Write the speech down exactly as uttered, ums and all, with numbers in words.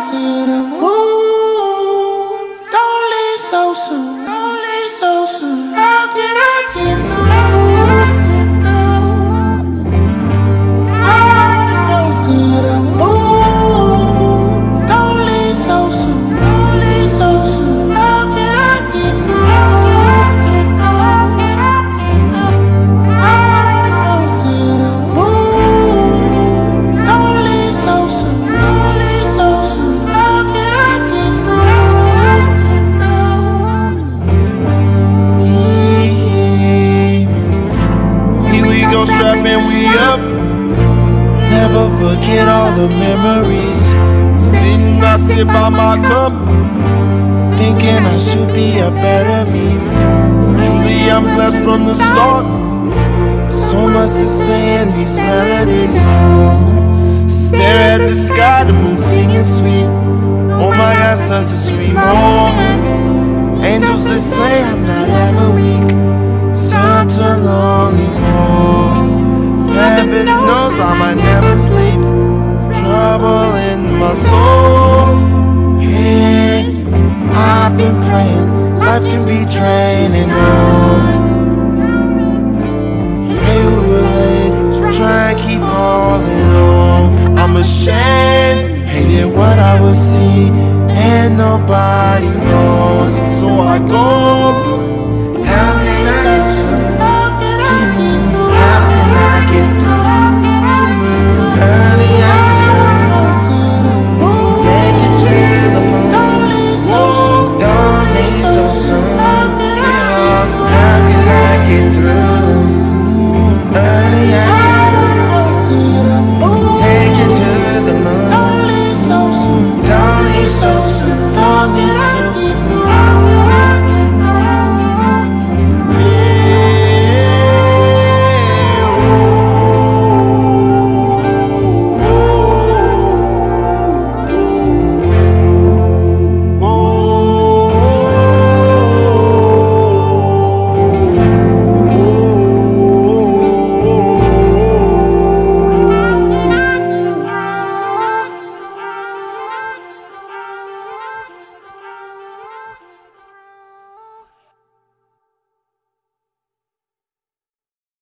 to the moon. Don't leave so soon, don't leave so soon. How can I get through? I want to go to the moon. Don't leave so soon, don't leave so soon. How can I get through? Strapping we up, never forget all the memories. Sitting, I sit by my cup, thinking I should be a better me. Truly I'm blessed from the start, so much to say in these melodies. Stare at the sky, the moon singing sweet. Oh my God, such a sweet moment. Angels that say I'm not ever weak. Such a longing for heaven knows I might never sleep. Trouble in my soul. Hey, I've been praying life can be draining on. Hey, we relate, try and keep holding on. I'm ashamed, hated what I would see, and nobody knows. So I go. How many times?